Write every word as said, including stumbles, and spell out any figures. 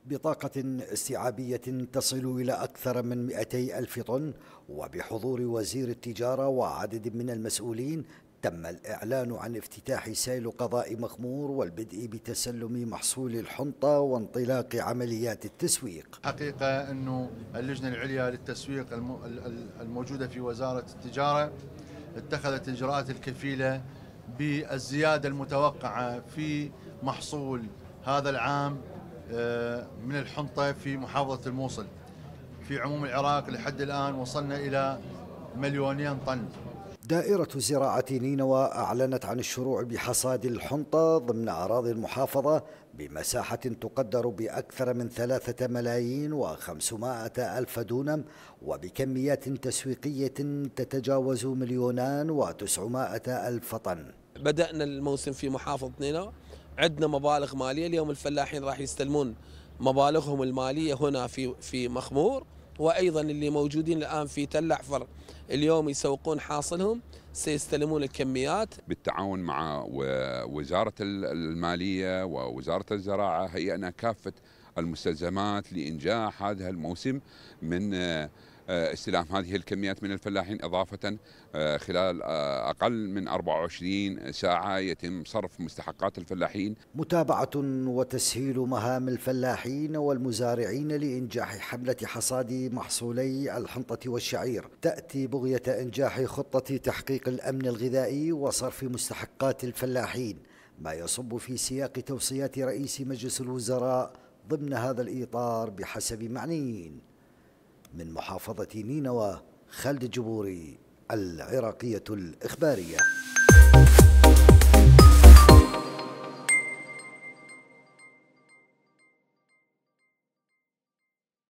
بطاقة استيعابية تصل إلى أكثر من مئتي ألف طن وبحضور وزير التجارة وعدد من المسؤولين، تم الإعلان عن افتتاح سيل قضاء مخمور والبدء بتسلم محصول الحنطة وانطلاق عمليات التسويق. حقيقة أنه اللجنة العليا للتسويق الموجودة في وزارة التجارة اتخذت الإجراءات الكفيلة بالزيادة المتوقعة في محصول هذا العام من الحنطة في محافظة الموصل. في عموم العراق لحد الآن وصلنا إلى مليونين طن. دائرة زراعة نينوى أعلنت عن الشروع بحصاد الحنطة ضمن أراضي المحافظة بمساحة تقدر بأكثر من ثلاثة ملايين وخمسمائة ألف دونم وبكميات تسويقية تتجاوز مليونان وتسعمائة ألف طن. بدأنا الموسم في محافظة نينوى، عندنا مبالغ مالية. اليوم الفلاحين راح يستلمون مبالغهم المالية هنا في في مخمور، وأيضا اللي موجودين الآن في تل أحفر اليوم يسوقون حاصلهم سيستلمون الكميات. بالتعاون مع وزارة المالية ووزارة الزراعة هيئنا كافة المستلزمات لإنجاح هذا الموسم من استلام هذه الكميات من الفلاحين، إضافة خلال أقل من أربع وعشرين ساعة يتم صرف مستحقات الفلاحين. متابعة وتسهيل مهام الفلاحين والمزارعين لإنجاح حملة حصاد محصولي الحنطة والشعير تأتي بغية إنجاح خطة تحقيق الأمن الغذائي وصرف مستحقات الفلاحين، ما يصب في سياق توصيات رئيس مجلس الوزراء ضمن هذا الإطار بحسب معنيين. من محافظة نينوى، خالد الجبوري، العراقية الإخبارية.